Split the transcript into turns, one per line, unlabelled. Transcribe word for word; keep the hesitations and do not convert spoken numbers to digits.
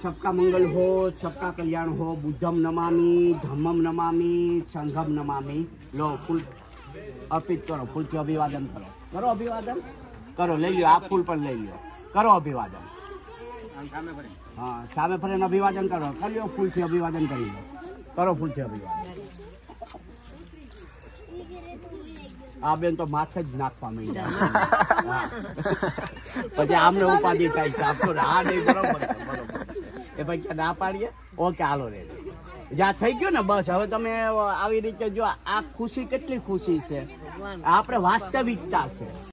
सबका मंगल हो, सबका कल्याण हो। बुद्धम नमामि, धम्मम नमामि, संघम नमामि। लो फूल अर्पित करो, फूल की अभिवादन करो। करो अभिवादन, करो, ले लो, आप फूल पर ले लो, करो अभिवादन। हाँ, सामे फरीने अभिवादन करो, कर लो, फूल से अभिवादन कर लो, करो फूल से अभिवादन। आ बेन तो माथे ज नाखवा मळी जाय પછી આમને ઉપાધિ થાય છે આપતો આ નહીં બરોબર બરોબર એ ભાઈ કે ના પાડીએ ઓકે હાલો રે જ્યાં થઈ ગયો ને બસ હવે તમે આવી રીતે જો આ ખુશી કેટલી ખુશી છે આપણે વાસ્તવિકતા છે।